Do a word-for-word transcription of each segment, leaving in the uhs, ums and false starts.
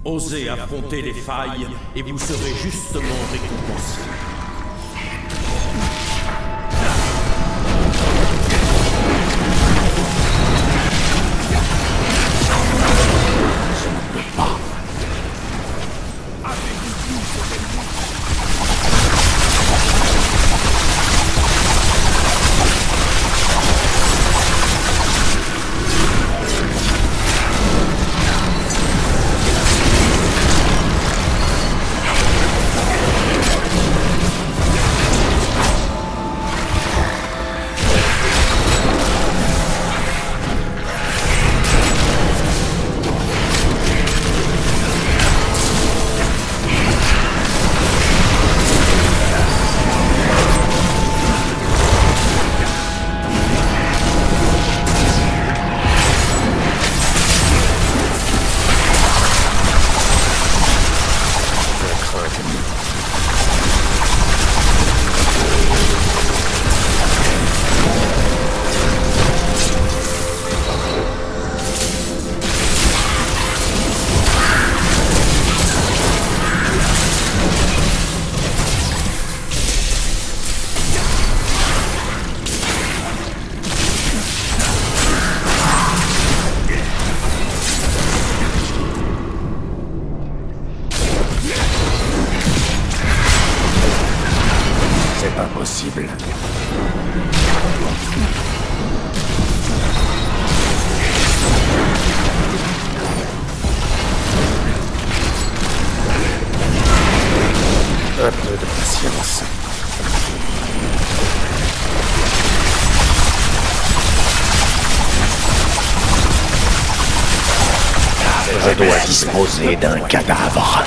Osez affronter les failles et vous serez justement récompensés. Possible. Un peu de patience. Je dois disposer d'un cadavre.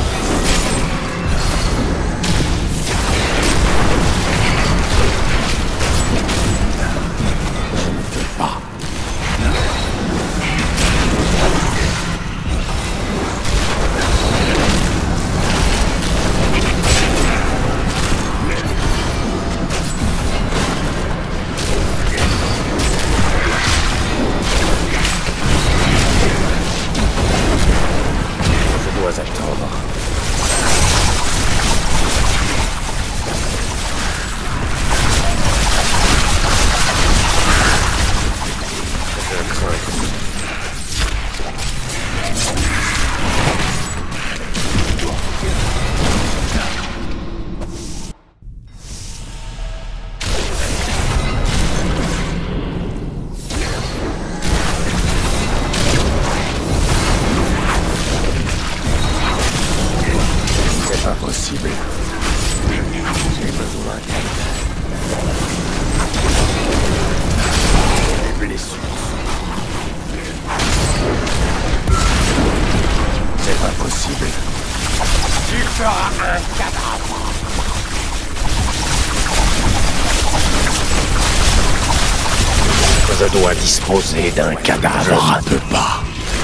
Attendre. Je crains que... Impossible. J'ai besoin d'aide. Les blessures. C'est pas possible. Tu feras un cadavre. Je dois disposer d'un cadavre. Je ne peux pas.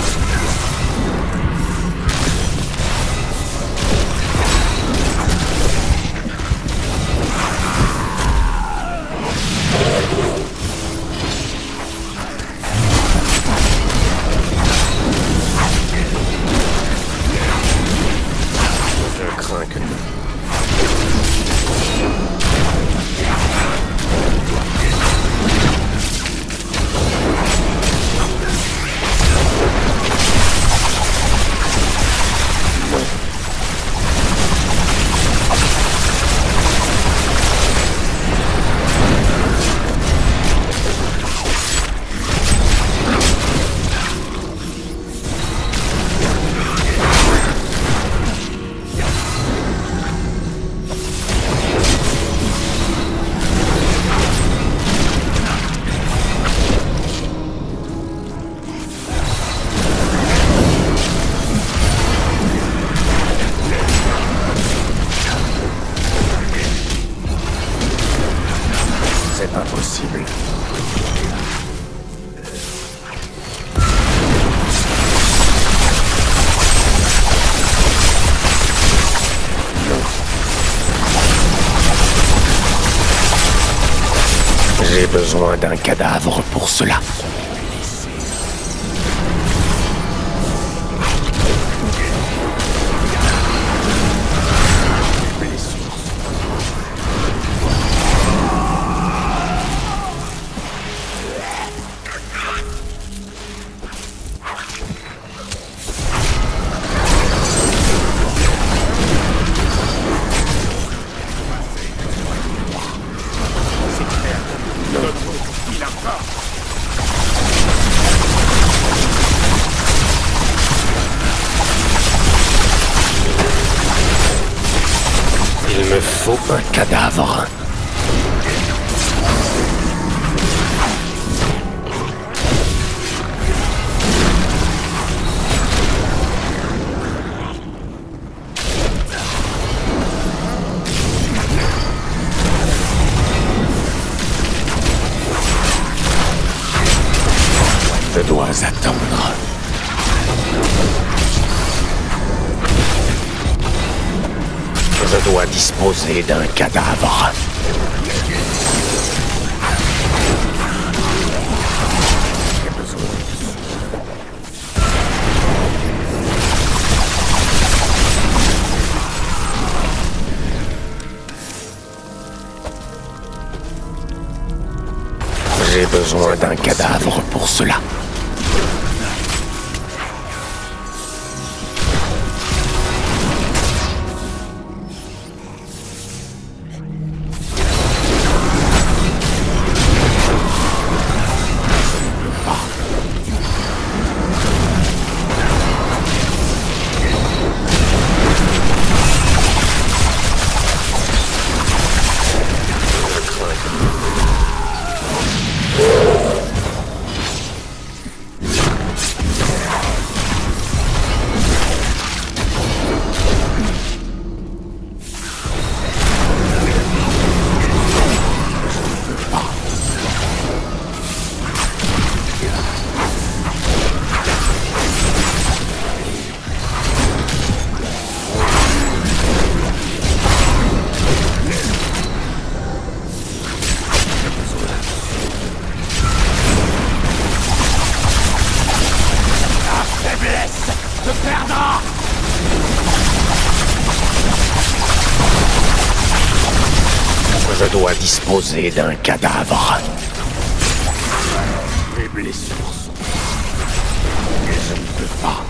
C'est pas possible. Non. J'ai besoin d'un cadavre pour cela. faut un cadavre. Je dois attendre. Je dois disposer d'un cadavre. J'ai besoin d'un cadavre pour cela. Je dois disposer d'un cadavre. Mes blessures sont... Et je ne peux pas.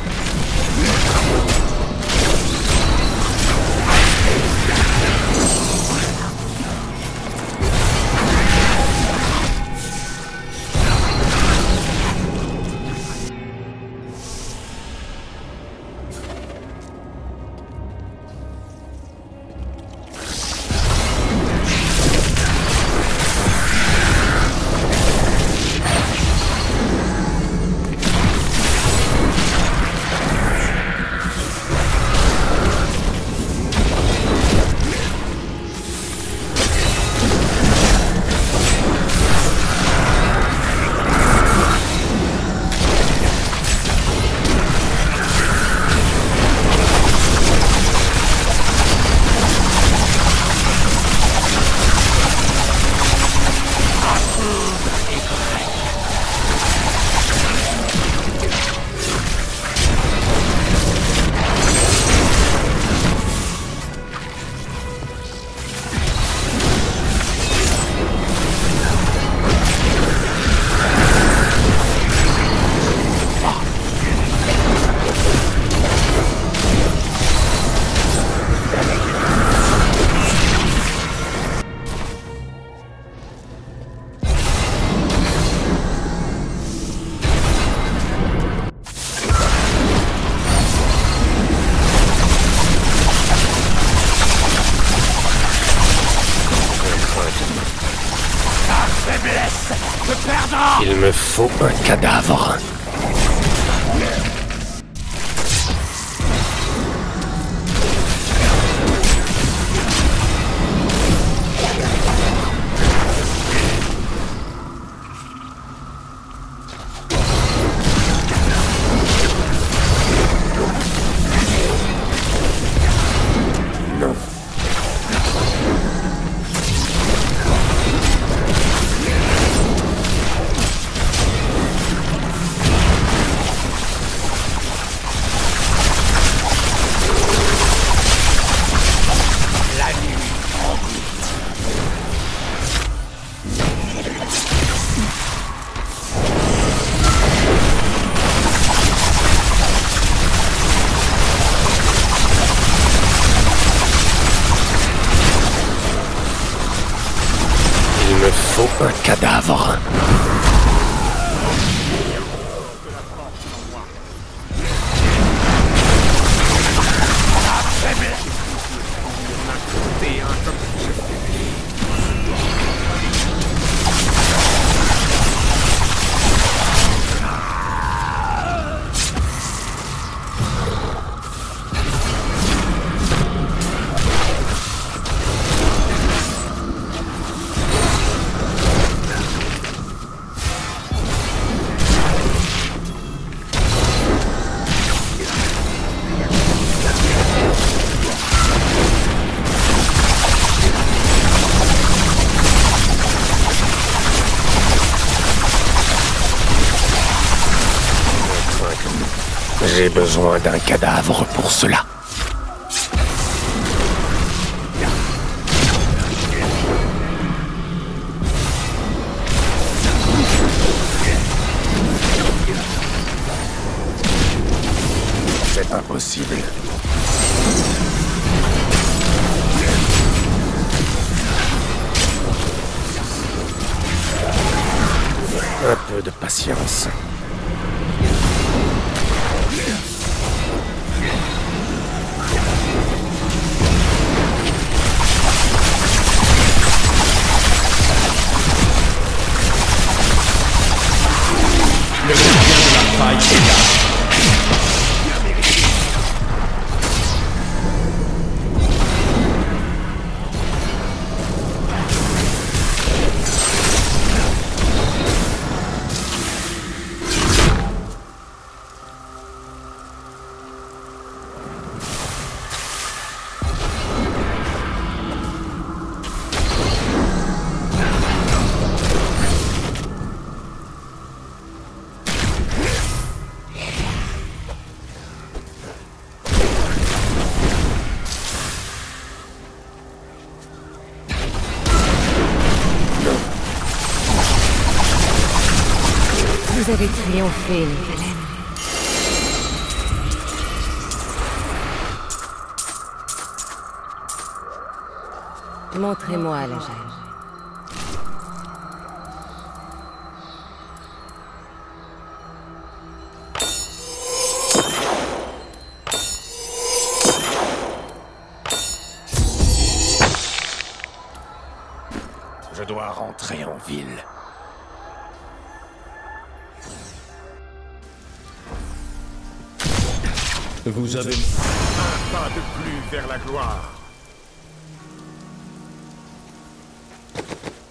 Il me faut un cadavre. Non. Il me faut un cadavre. J'ai besoin d'un cadavre pour cela. C'est impossible. Un peu de patience. Le gardien de la faille est là. Vous avez triomphé, Nephalem. Montrez-moi la gemme. Je dois rentrer en ville. Vous avez... Un pas de plus vers la gloire.